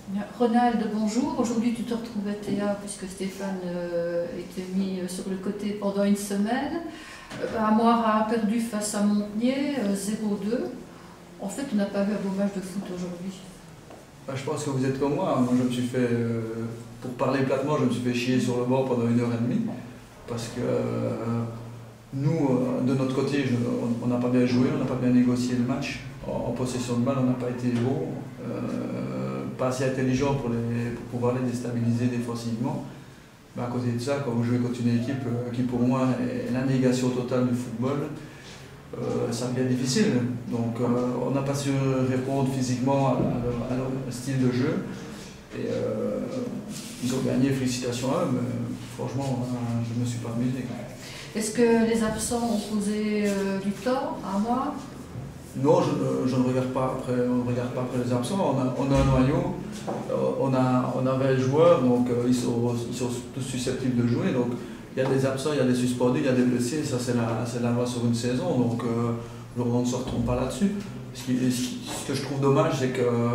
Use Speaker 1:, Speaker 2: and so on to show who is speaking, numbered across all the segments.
Speaker 1: Ronald, bonjour. Aujourd'hui, tu te retrouves à Théa puisque Stéphane était mis sur le côté pendant une semaine. Amoir a perdu face à Montpellier 0-2. En fait, on n'a pas vu un beau match de foot aujourd'hui.
Speaker 2: Je pense que vous êtes comme moi. Moi, je me suis fait, pour parler platement, je me suis fait chier sur le banc pendant 1 heure et demie. Parce que nous, de notre côté, on n'a pas bien joué, on n'a pas bien négocié le match. En possession de balle, on n'a pas été bon, pas assez intelligent pour pouvoir les déstabiliser défensivement. À côté de ça, quand vous jouez contre une équipe qui, pour moi, est la négation totale du football, ça devient difficile. Donc, on n'a pas su répondre physiquement à leur style de jeu. Et ils ont gagné, félicitations à eux, mais franchement, je ne me suis pas amusé.
Speaker 1: Est-ce que les absents ont causé du tort à moi?
Speaker 2: Non, je ne regarde pas après, on ne regarde pas après les absents. On a un noyau, on a 20 joueurs, donc ils sont tous susceptibles de jouer. Donc il y a des absents, il y a des suspendus, il y a des blessés. Ça, c'est la loi sur une saison. Donc on ne se retrouve pas là-dessus. Ce que je trouve dommage, c'est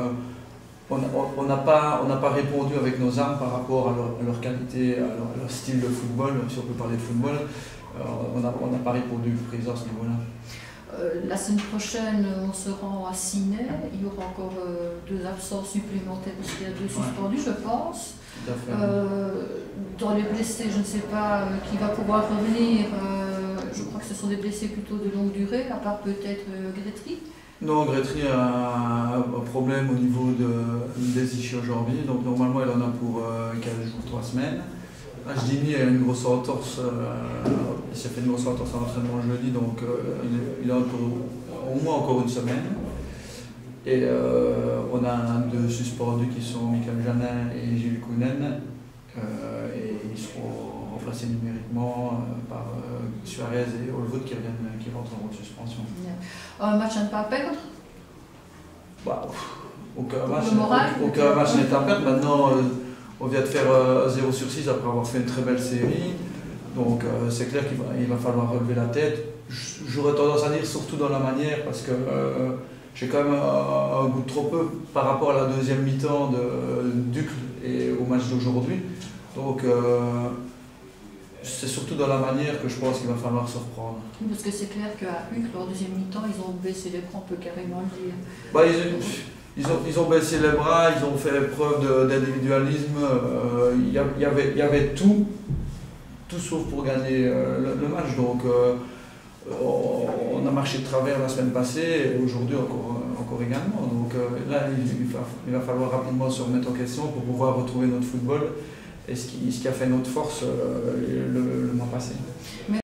Speaker 2: qu'on n'a pas répondu avec nos armes par rapport à leur qualité, à leur style de football, si on peut parler de football. On n'a pas répondu présent à ce niveau-là.
Speaker 1: La semaine prochaine, on se rend à Sydney. Il y aura encore 2 absents supplémentaires parce qu'il y a 2 suspendus, je pense.
Speaker 2: Tout à fait.
Speaker 1: Dans les blessés, je ne sais pas qui va pouvoir revenir. Je crois que ce sont des blessés plutôt de longue durée, à part peut-être Grétry.
Speaker 2: Non, Grétry a un problème au niveau des ischio-jambiers, donc normalement elle en a pour 15 jours, 3 semaines. Hdini a une grosse entorse, il s'est fait une grosse entorse en entraînement jeudi, donc il a au moins encore une semaine. Et on a 2 suspendus qui sont Michael Janin et Gilles Kounen, et ils seront remplacés numériquement par Suarez et Holwood qui rentreront de suspension.
Speaker 1: Un match à ne pas perdre?
Speaker 2: Aucun match n'est à perdre. Maintenant, on vient de faire 0 sur 6 après avoir fait une très belle série. Donc c'est clair qu'il va falloir relever la tête. J'aurais tendance à dire surtout dans la manière parce que j'ai quand même un goût de trop peu par rapport à la deuxième mi-temps de Ducle et au match d'aujourd'hui. Donc c'est surtout dans la manière que je pense qu'il va falloir se reprendre.
Speaker 1: Parce que c'est clair qu'à Uccle, en deuxième mi-temps, ils ont baissé les bras, on peut carrément le dire.
Speaker 2: Ils ont baissé les bras, ils ont fait preuve d'individualisme. Il y avait tout sauf pour gagner le match. Donc on a marché de travers la semaine passée et aujourd'hui encore également. Donc là, il va falloir rapidement se remettre en question pour pouvoir retrouver notre football et ce qui a fait notre force le mois passé.